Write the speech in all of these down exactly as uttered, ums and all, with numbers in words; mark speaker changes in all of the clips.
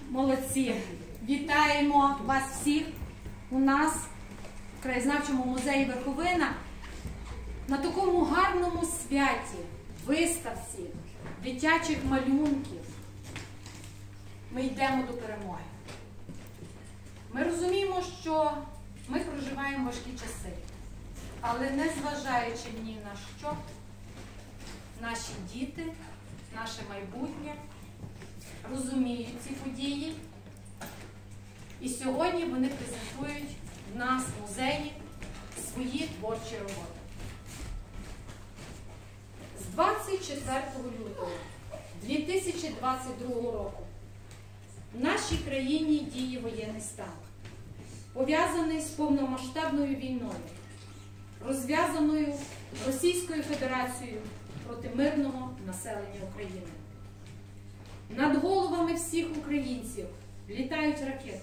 Speaker 1: Молодці! Вітаємо вас всіх у нас в Краєзнавчому музеї Верховина на такому гарному святі, виставці дитячих малюнків. Ми йдемо до перемоги. Ми розуміємо, що ми проживаємо важкі часи, але не зважаючи ні на що, наші діти, наше майбутнє розуміють ці події. І сьогодні вони презентують в нас в музеї свої творчі роботи. З двадцять четвертого лютого дві тисячі двадцять другого року в нашій країні діє воєнний стан, пов'язаний з повномасштабною війною, розв'язаною Російською Федерацією проти мирного населення України. Над головами всіх українців літають ракети.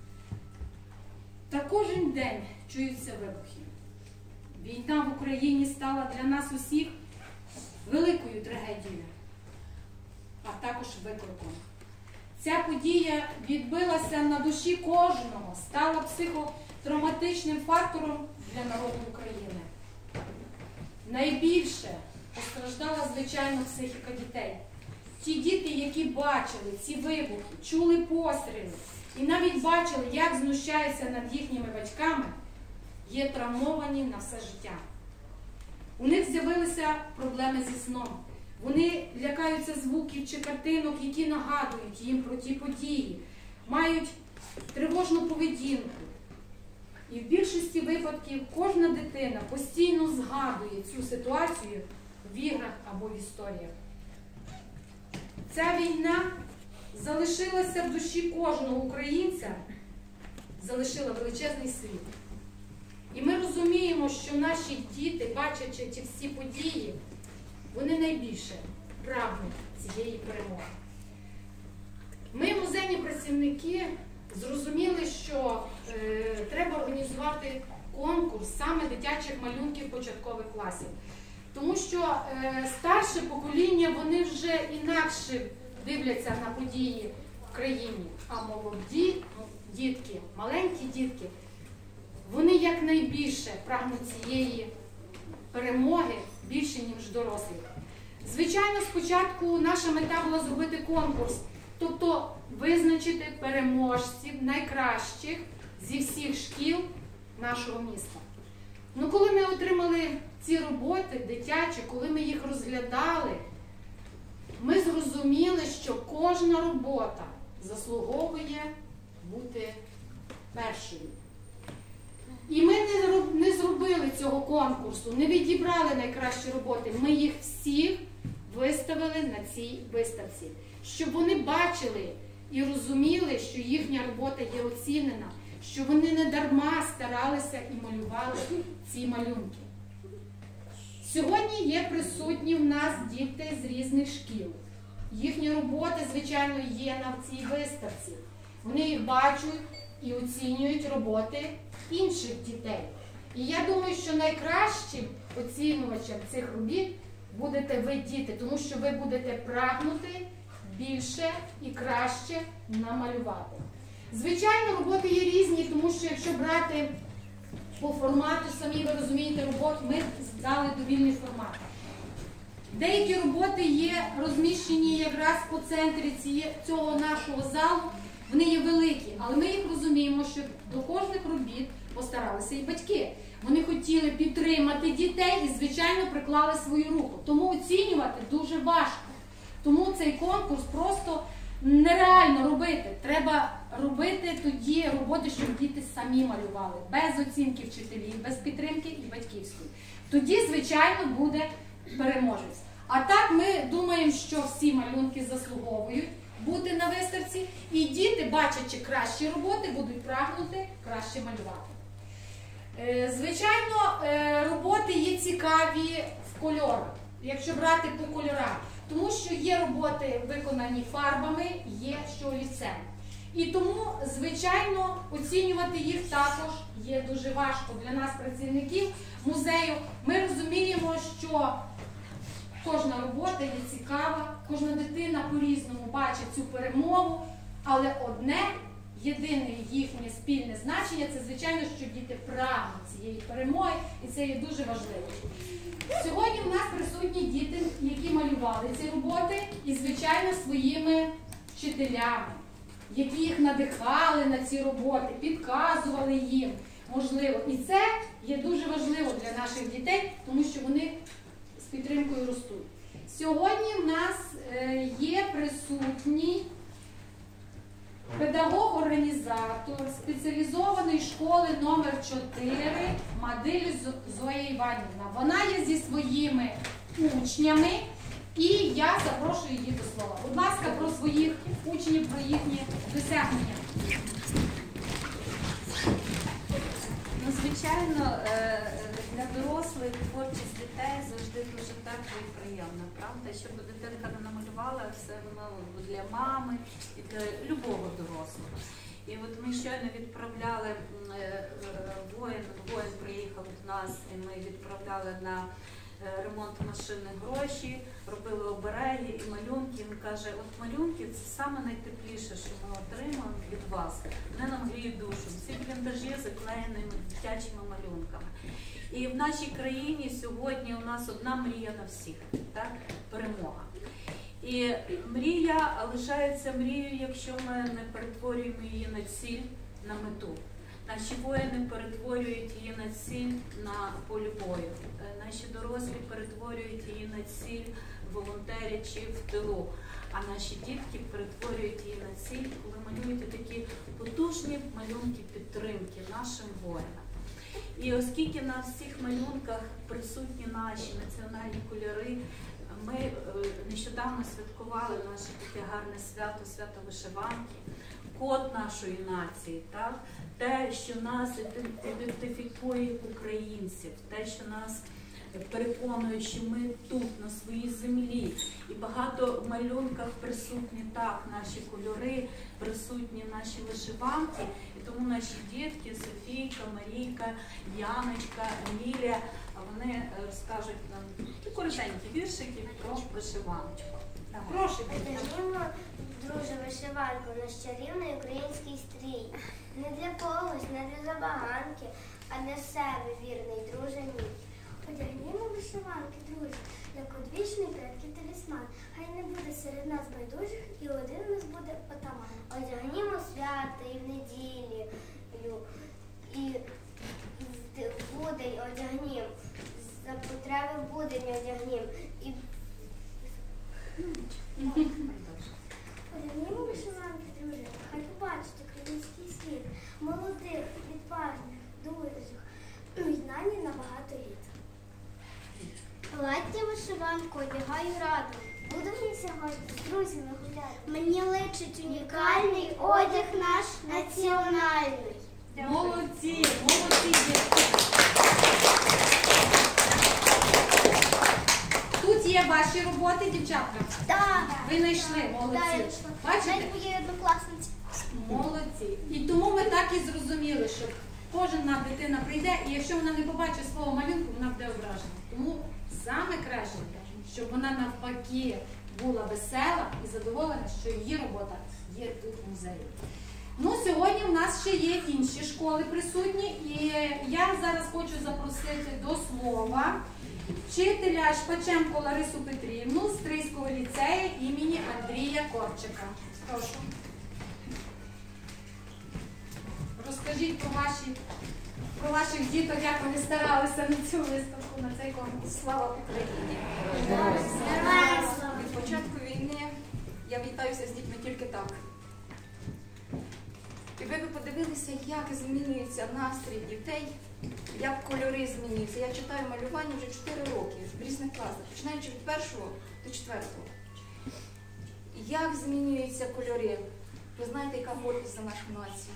Speaker 1: Та кожен день чуються вибухи. Війна в Україні стала для нас усіх великою трагедією, а також викликом. Ця подія відбилася на душі кожного, стала психотравматичним фактором для народу України. Найбільше постраждала, звичайно, психіка дітей. Ті діти, які бачили ці вибухи, чули постріли і навіть бачили, як знущаються над їхніми батьками, є травмовані на все життя. У них з'явилися проблеми зі сном. Вони лякаються звуків чи картинок, які нагадують їм про ті події, мають тривожну поведінку. І в більшості випадків кожна дитина постійно згадує цю ситуацію в іграх або в історіях. Ця війна залишилася в душі кожного українця, залишила величезний слід. І ми розуміємо, що наші діти, бачачи ці всі події, вони найбільше прагнуть цієї перемоги. Ми, музейні працівники, зрозуміли, що е, треба організувати конкурс саме дитячих малюнків початкових класів. Тому що е, старше покоління, вони вже інакше дивляться на події в країні. А молоді дітки, маленькі дітки, вони якнайбільше прагнуть цієї перемоги більше, ніж дорослі. Звичайно, спочатку наша мета була зробити конкурс, тобто визначити переможців найкращих зі всіх шкіл нашого міста. Ну, коли ми отримали ці роботи дитячі, коли ми їх розглядали, ми зрозуміли, що кожна робота заслуговує бути першою. І ми не зробили цього конкурсу, не відібрали найкращі роботи. Ми їх всіх виставили на цій виставці, щоб вони бачили і розуміли, що їхня робота є оцінена, що вони не дарма старалися і малювали ці малюнки. Сьогодні є присутні в нас діти з різних шкіл. Їхні роботи, звичайно, є на цій виставці. Вони їх бачать і оцінюють роботи інших дітей. І я думаю, що найкращим оцінювачем цих робіт будете ви, діти, тому що ви будете прагнути більше і краще намалювати. Звичайно, роботи є різні, тому що якщо брати по формату, самі ви розумієте, робот, ми дали довільний формат. Деякі роботи є розміщені якраз по центрі цього нашого залу, вони є великі, але ми їх розуміємо, що до кожних робіт постаралися і батьки. Вони хотіли підтримати дітей і, звичайно, приклали свою руку. Тому оцінювати дуже важко. Тому цей конкурс просто нереально робити. Треба робити тоді роботи, щоб діти самі малювали, без оцінки вчителів, без підтримки і батьківської. Тоді, звичайно, буде переможець. А так ми думаємо, що всі малюнки заслуговують бути на виставці, і діти, бачачи кращі роботи, будуть прагнути краще малювати. Звичайно, роботи є цікаві в кольорах, якщо брати по кольорах. Тому що є роботи, виконані фарбами, є що олівцем. І тому, звичайно, оцінювати їх також є дуже важко для нас, працівників музею. Ми розуміємо, що кожна робота є цікава, кожна дитина по-різному бачить цю перемогу, Але одне, єдине їхнє спільне значення – це, звичайно, що діти прагнуть цієї перемоги, і це є дуже важливо. Сьогодні в нас присутні діти, які малювали ці роботи, і, звичайно, своїми вчителями, які їх надихали на ці роботи, підказували їм, можливо. І це є дуже важливо для наших дітей, тому що вони з підтримкою ростуть. Сьогодні в нас є присутній педагог-організатор спеціалізованої школи номер чотири Мадиль Зоя Іванівна. Вона є зі своїми учнями, і я запрошую її до слова. Будь ласка, про своїх учнів, про їхні досягнення.
Speaker 2: Ну, звичайно, для дорослих творчість дітей завжди дуже тепло і приємно, правда? Щоб дитинка не намалювала, все воно для мами і для любого дорослого. І от ми щойно відправляли, воїн, воїн приїхав до нас, і ми відправляли на ремонт машини гроші, робили обереги і малюнки. Він каже, от малюнки – це саме найтепліше, що ми отримуємо від вас. Вони нам гріють душу. Всі бліндажі заклеєними дитячими малюнками. І в нашій країні сьогодні у нас одна мрія на всіх, так? Перемога. І мрія лишається мрією, якщо ми не перетворюємо її на ціль, на мету. Наші воїни перетворюють її на ціль на полі бою. Наші дорослі перетворюють її на ціль, волонтерячи в тилу. А наші дітки перетворюють її на ціль, коли малюють такі потужні малюнки підтримки нашим воїнам. І оскільки на всіх малюнках присутні наші національні кольори, ми нещодавно святкували наше таке гарне свято, свято вишиванки, код нашої нації, так? Те, що нас ідентифікує як українців, те, що нас переконує, що ми тут, на своїй землі. І багато в малюнках присутні так наші кольори, присутні наші вишиванки. І тому наші дітки, Софійка, Марійка, Яночка, Емілія, вони розкажуть нам коротенькі віршики про вишиваночку.
Speaker 1: Прошу.
Speaker 3: Одягнімо, друже, вишиванку, наш чарівний український стрій. Не для когось, не для забаганки, а для себе, вірний, друже мій. Одягнімо вишиванки, друзі, як одвічний предків талісман. Хай не буде серед нас байдужих, і один у нас буде отаман. Одягнімо свята і в неділю, і в будень одягнім, за потреби в будень одягнім. І одягнімо вишиванки, друзі, хай побачить український світ, молодих, відважних, друзів, єднані на багато літ. Плаття вишиванку одягаю радо, буду в ній сьогодні з друзями гуляти. Мені личить унікальний одяг наш національний.
Speaker 1: Молодці, молодці дітки. Тут є ваші роботи, дівчатка?
Speaker 3: Так.
Speaker 1: Ви знайшли, молодці. Бачите?
Speaker 3: Моєї однокласниці.
Speaker 1: Молодці. І тому ми так і зрозуміли, що кожна дитина прийде, і якщо вона не побачить свого малюнку, вона буде ображена. Тому саме краще, щоб вона навпаки була весела і задоволена, що її робота є тут в музеї. Ну, сьогодні в нас ще є інші школи присутні, і я зараз хочу запросити до слова вчителя Шпаченко Ларису Петрівну з Стрийського ліцею імені Андрія Корчика. Прошу. Розкажіть про, ваші, про ваших діток, як вони старалися на цю виставку, на цей конкурс. Слава Україні!
Speaker 4: Від початку війни я вітаюся з дітьми тільки так. І ви б подивилися, як змінюється настрій дітей, як кольори змінюються. Я читаю малювання вже чотири роки в різних класах, починаючи від першого до четвертого. Як змінюються кольори? Ви знаєте, яка гордість за нашу націю?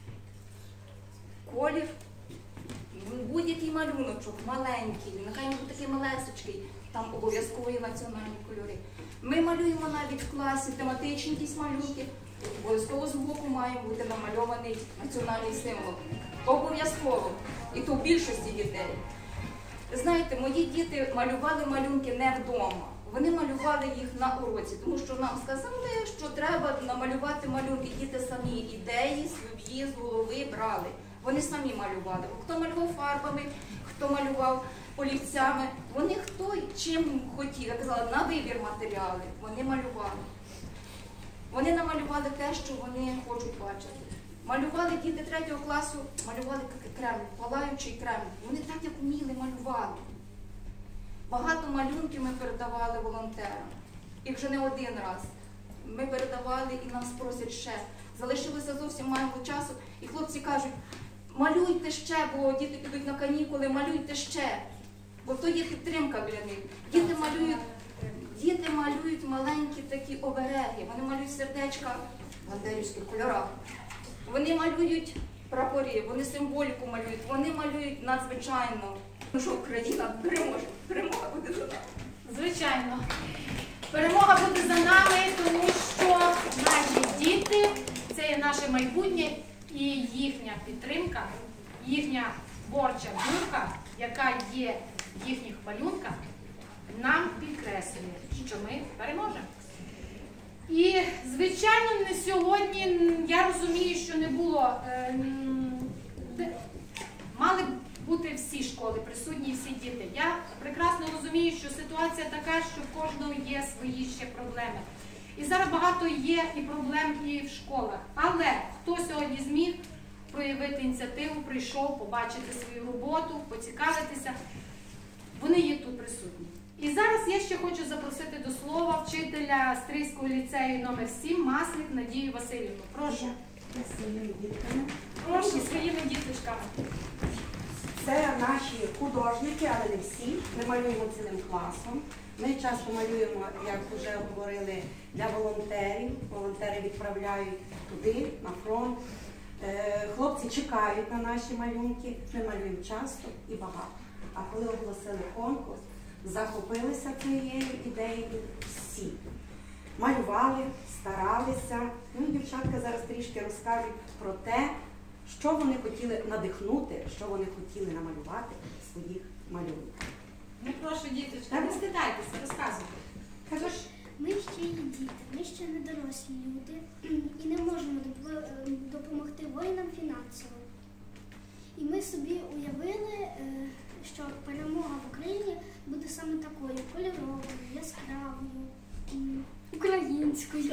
Speaker 4: Колір, будь-який малюночок, маленький, нехай він такий малесечкий, там обов'язково є національні кольори. Ми малюємо навіть в класі тематичні якісь малюнки, обов'язково з боку має бути намальований національний символ. Обов'язково. І то в більшості дітей. Знаєте, мої діти малювали малюнки не вдома. Вони малювали їх на уроці, тому що нам сказали, що треба намалювати малюнки. Діти самі ідеї свої з голови брали. Вони самі малювали. Хто малював фарбами, хто малював олівцями. Вони хто чим хотів, я казала, на вибір матеріали. Вони малювали. Вони намалювали те, що вони хочуть бачити. Малювали діти третього класу, малювали Кремль, палаючий Кремль. Вони так, як вміли, малювали. Багато малюнків ми передавали волонтерам. І вже не один раз. Ми передавали і нас просять ще. Залишилося зовсім мало часу. І хлопці кажуть, малюйте ще, бо діти підуть на канікули, малюйте ще. Бо то є підтримка для них. Діти малюють, діти малюють маленькі такі обереги. Вони малюють сердечка в бандерівських кольорах. Вони малюють прапори, вони символіку малюють, вони малюють надзвичайно. Ну що, Україна переможе, перемога буде за нами.
Speaker 1: Звичайно. Перемога буде за нами, тому що наші діти – це є наше майбутнє і їхня підтримка, їхня творча думка, яка є в їхніх малюнках, нам підкреслює, що ми переможемо. І, звичайно, не сьогодні, я розумію, що не було, е, де, мали бути всі школи присутні, всі діти. Я прекрасно розумію, що ситуація така, що в кожного є свої ще проблеми. І зараз багато є і проблем і в школах. Але хто сьогодні зміг проявити ініціативу, прийшов, побачити свою роботу, поцікавитися, вони є тут присутні. І зараз я ще хочу запросити до слова вчителя Стрийського ліцею номер сім Маслик Надію Васильівну. Прошу. Прошу, своїми діточками.
Speaker 5: Це наші художники, але не всі. Ми малюємо цілим класом. Ми часто малюємо, як вже говорили, для волонтерів. Волонтери відправляють туди, на фронт. Хлопці чекають на наші малюнки. Ми малюємо часто і багато. А коли оголосили конкурс, захопилися цією ідеєю всі. Малювали, старалися. Ну і дівчатка зараз трішки розкажуть про те, що вони хотіли надихнути, що вони хотіли намалювати в своїх малюнках.
Speaker 1: Ну, прошу, діточка, не стидайтеся, розказуйте.
Speaker 5: Кажеш,
Speaker 3: Ми ще є діти, ми ще не дорослі люди і не можемо допомогти воїнам фінансово. І ми собі уявили, що перемога в Україні буде саме такою кольоровою, яскравою, українською.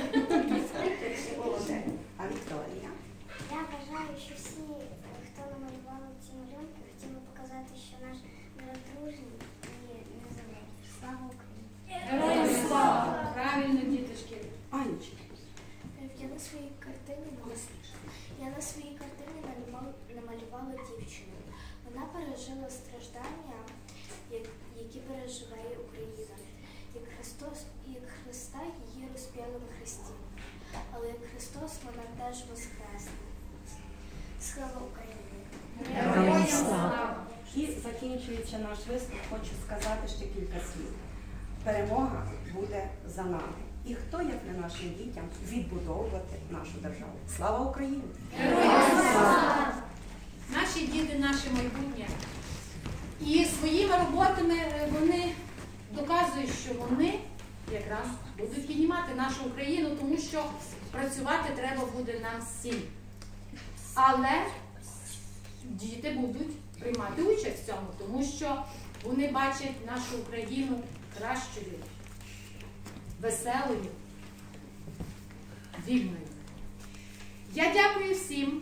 Speaker 5: а Вікторія?
Speaker 3: Я вважаю, що всі, хто намалювали ці малюнки, хотіли показати, що наш народ дружній і незалежний. Слава Україні!
Speaker 1: Героям слава! Правильно, діточки.
Speaker 5: Анечка.
Speaker 3: Я на своїй картині я на своїй картині намалювала дівчину. Вона пережила страждання, які переживе Україна. Як Христос, як Христа її розп'яли на хресті. Але як Христос вона теж воскресне. Слава Україні!
Speaker 1: Героям слава!
Speaker 5: І закінчуючи наш виступ, хочу сказати ще кілька слів. Перемога буде за нами. І хто, як не нашим дітям, відбудовувати нашу державу? Слава Україні!
Speaker 1: Героям слава! Наші діти, наше майбутнє. І своїми роботами вони доказують, що вони якраз будуть піднімати нашу Україну, тому що працювати треба буде нам всім. Але діти будуть приймати участь в цьому, тому що вони бачать нашу Україну кращою, веселою, вільною. Я дякую всім,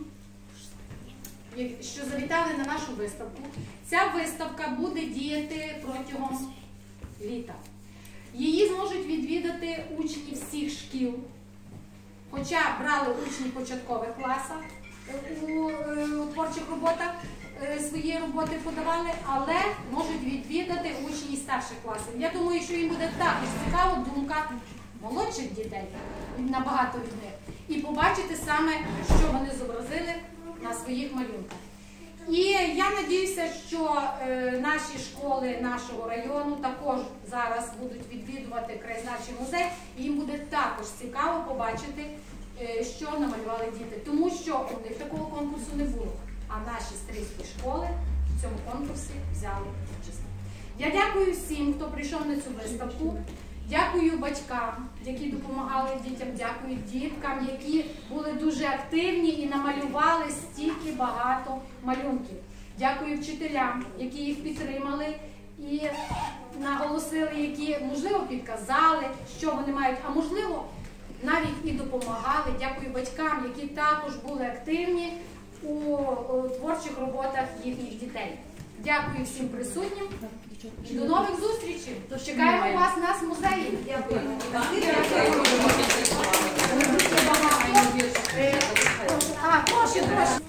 Speaker 1: що завітали на нашу виставку. Ця виставка буде діяти протягом літа. Її зможуть відвідати учні всіх шкіл, хоча брали учні початкових класах у творчих роботах, свої роботи подавали, але можуть відвідати учні старших класів. Я думаю, що їм буде також цікава думка молодших дітей, набагато від них, і побачити саме, що вони зобразили на своїх малюнках. І я надіюся, що е, наші школи нашого району також зараз будуть відвідувати краєзнавчий музей, і їм буде також цікаво побачити, е, що намалювали діти. Тому що у них такого конкурсу не було, а наші стрийські школи в цьому конкурсі взяли участь. Я дякую всім, хто прийшов на цю виставку. Дякую батькам, які допомагали дітям, дякую діткам, які були дуже активні і намалювали стільки багато малюнків. Дякую вчителям, які їх підтримали і наголосили, які, можливо, підказали, що вони мають, а можливо, навіть і допомагали. Дякую батькам, які також були активні у, у творчих роботах їхніх дітей. Дякую всім присутнім. І до нових зустрічей. Чекаємо вас нас в музеї. Дякую. А, прошу, прошу.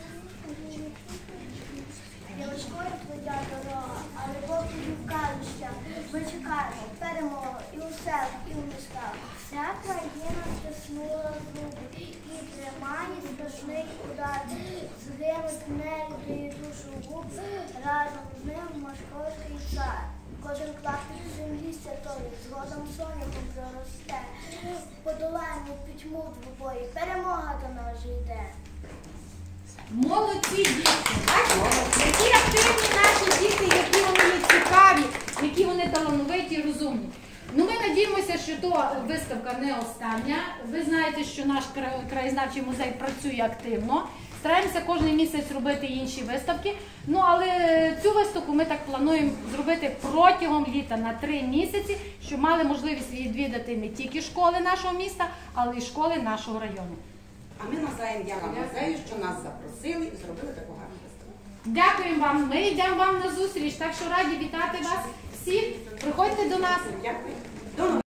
Speaker 3: Важкою твоя дорога, але Бог тобі вкажешся. Ми чекаємо перемоги і у селах, і у містах. Вся країна стиснула зуби і тримає страшний удар. Згинуть нею душу губ, разом з ним московський цар. Кожен клаптик землі святої, згодом соняком проросте. Подолаємо пітьму двобої, перемога до нас же йде.
Speaker 1: Молодці діти! Бачите, які активні наші діти, які вони цікаві, які вони талановиті, розумні. Ну, ми надіємося, що то виставка не остання. Ви знаєте, що наш краєзнавчий музей працює активно. Стараємося кожен місяць робити інші виставки. Ну, але цю виставку ми так плануємо зробити протягом літа на три місяці, щоб мали можливість відвідати не тільки школи нашого міста, але й школи нашого району.
Speaker 5: А ми називаємо дякую музею, що нас запросили і зробили таку гарну виставку.
Speaker 1: Дякуємо вам. Ми йдемо вам на зустріч, так що раді вітати вас всіх. Приходьте до нас.
Speaker 5: Дякую. До